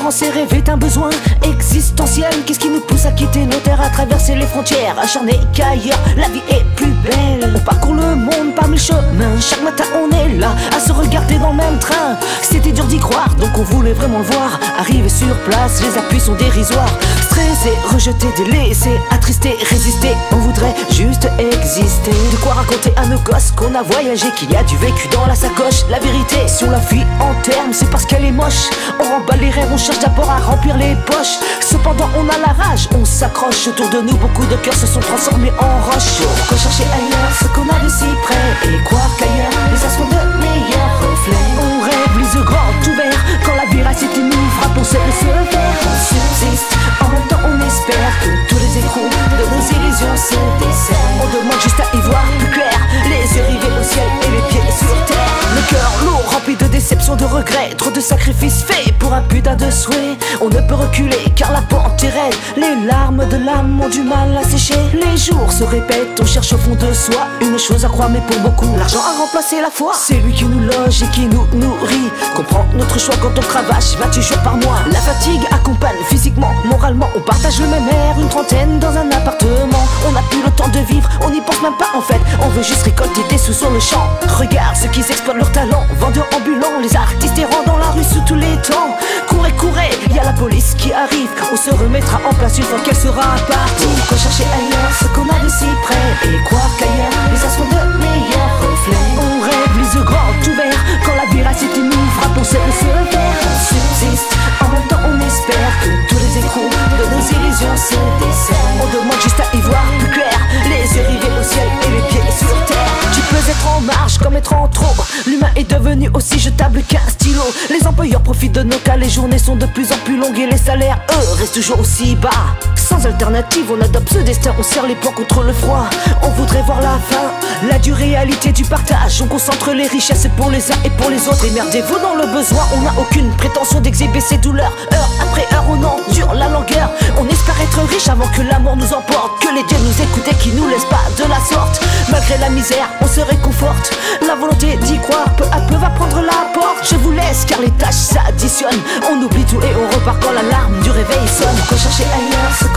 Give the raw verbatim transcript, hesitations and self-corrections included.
Commencer rêver est un besoin existentiel. Qu'est-ce qui nous pousse à quitter nos terres, à traverser les frontières, acharné qu'ailleurs la vie est plus belle. On parcourt le monde par mille chemins, chaque matin on est là à se regarder dans le même train. C'était dur d'y croire, donc on voulait vraiment le voir. Arrivé sur place, les appuis sont dérisoires. Stressé, rejeté, délaissé, attristé, résister, on voudrait juste exister. De quoi raconter à nos gosses qu'on a voyagé, qu'il y a du vécu dans la sacoche. La vérité, si on la fuit en termes, c'est parce qu'elle est moche. On remballe les rêves, on cherche d'abord à remplir les poches. Cependant on a la rage, on s'accroche. Autour de nous, beaucoup de cœurs se sont transformés en roches. Pourquoi chercher ailleurs ce qu'on a de si près, et croire qu'ailleurs les astres sont de meilleurs reflets. On rêve les yeux grands ouverts, quand la véracité nous frappe, on sait se faire. On subsiste, en même temps on espère que tous les échos de nos illusions se desserrent. On demande juste à y voir plus clair, les yeux rivés au ciel et les pieds sur terre. Le cœur lourd, rempli de déceptions, de regrets, trop de sacrifices faits pour un putain de souhait. On ne peut reculer car la pente est raide, les larmes de l'âme ont du mal à sécher. Les jours se répètent, on cherche au fond de soi une chose à croire, mais pour beaucoup l'argent a remplacé la foi. C'est lui qui nous loge et qui nous nourrit, comprend notre choix quand on cravache vingt-huit jours par mois. La fatigue accompagne physiquement, moralement, on partage le même air, une trentaine dans un appartement. On n'a plus le temps de vivre, on n'y pense même pas en fait, on veut juste récolter des sous sur le champ. Regarde ceux qui exploitent leur talent, vendeurs ambulants, les artistes errants dans la rue sous tous les temps. Courez, courez, y a la police qui arrive, on se remettra en place une fois qu'elle sera partie. Pourquoi chercher ailleurs ce qu'on a de si près, et croire qu'ailleurs les astres sont de meilleurs reflets. On rêve les yeux grands ouverts, quand la véracité nous frappe, on sait se faire. On subsiste, en même temps on espère que tous les échos de nos illusions se desserrent. On demande juste à y voir plus clair, les yeux rivés au ciel et les pieds sur terre. Tu peux être en marge comme être en trop, l'humain est devenu aussi jetable qu'un stylo. Les employeurs profitent de nos cas, les journées sont de plus en plus longues et les salaires, eux, restent toujours aussi bas. Sans alternative, on adopte ce destin, on serre les poings contre le froid. On voudrait voir la fin, la dure réalité du partage. On concentre les richesses pour les uns et pour les autres. Émerdez-vous dans le besoin, on n'a aucune prétention d'exhiber ses douleurs. Heure après heure, on endure la longueur. On espère être riche avant que l'amour nous emporte, que les dieux nous écoutent et qu'ils nous laissent pas de la sorte. Malgré la misère, on se réconforte, la volonté d'y croire peu à peu va prendre la porte. Je vous laisse car les tâches s'additionnent, on oublie tout et on repart quand l'alarme du réveil sonne. Pourquoi chercher ailleurs ce